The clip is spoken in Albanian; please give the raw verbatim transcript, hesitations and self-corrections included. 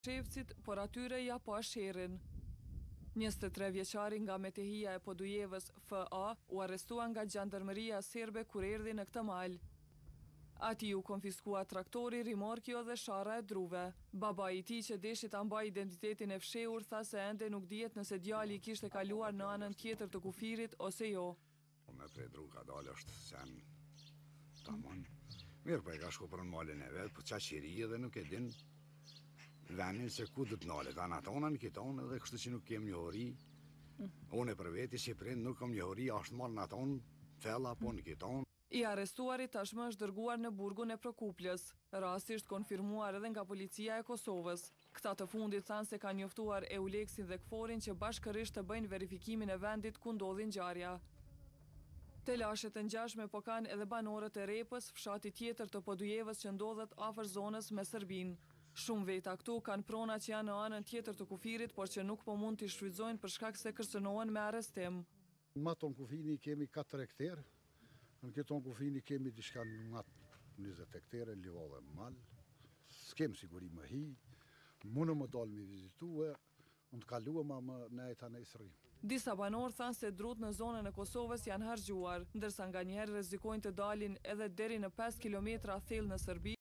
Shevcit, por atyre ja pa sherin. njëzet e tre vjeçari nga Metehia e Podujevës F A u arrestuan nga Gjandarmeria serbe kur erdhi në këtë mal. Ati u konfiskua traktori, rimorkjo dhe shara e druve. Baba i tij që deshi ta mbaj identitetin e fshehur tha se ende nuk dihet nëse djali i kishte kaluar në anën tjetër të kufirit ose jo. Me tre dru ka dalë është sen tamon. Mirë për e ka shku për në malin e vetë, për qaqiri dhe nuk e din venin se ku dhëtë nalet. Anë atona në kitonë edhe kështu që nuk kem njohëri. Unë e për veti si prind nuk kam njohëri, ashtë marë në atonë, fella po në kitonë. I arrestuari tashmë është dërguar në burgun e Prokuplës. Rasti është konfirmuar edhe nga policia e Kosovës. Këta të fundit thanë se kanë njoftuar Euleksin dhe Kforin që bashkërisht të bëjnë verifikimin e vendit ku ndodhi ngjarja. Telashet e ngjashme po kanë edhe banorët e Repës, fshati tjetër të Podujevës që ndodhet afër zonës me Serbinë. Shumë veta këtu kanë prona që janë në anën tjetër të kufirit, por që nuk po mund t'i shfrytëzojnë për shkak se kërcënohen me arrestim. Në maton kufini kemi katër hektarë, në këton kufini kemi diçka në matë njëzet hektarë, livallë e malë, s'kem siguri më hi, mundë më dalë me vizitue, unë të kaluam më nejta në Isrim. Disa banor thanë se drut në zonën e Kosovës janë harxhuar, ndërsa nga njëherë rrezikojnë të dalin edhe deri në pesë kilometra thellë në Serbi.